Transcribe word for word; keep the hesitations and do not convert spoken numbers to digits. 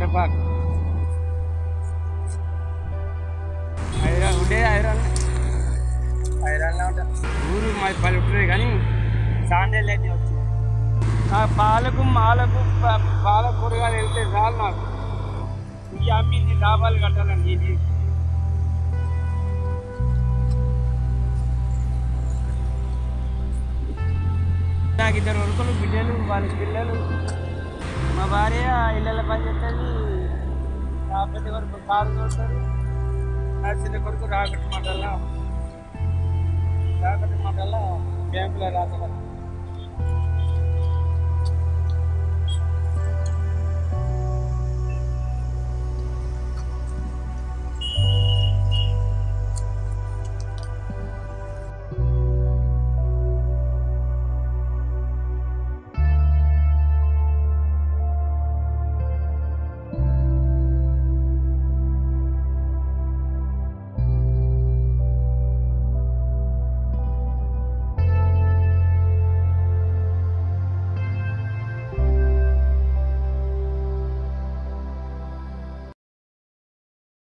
హైదరాబాద్ హైదరాబాద్ ఉండేది హైదరాబాద్ హైదరాబాద్లో ఉంటుంది ఊరు మాది పల్లె ఉంటుంది కానీ సాండేళ్ళు అయితే వచ్చింది నా పాలకు మాలకు పాల కూరగాయలు వెళ్తే చాలు నాకు ఈ అమ్మి లాభాలు కట్టాలండి ఇది నాకు ఇద్దరు కొడుకులు బిడ్డలు వాళ్ళ పిల్లలు మా భార్య ఇళ్ళ పని చేస్తుంది నా పెద్ద కొడుకు కారు చూస్తారు నా చిన్న కొడుకు రాకట్టు మండలం రాకట్టు మండలం బ్యాంకులో రాస్తారు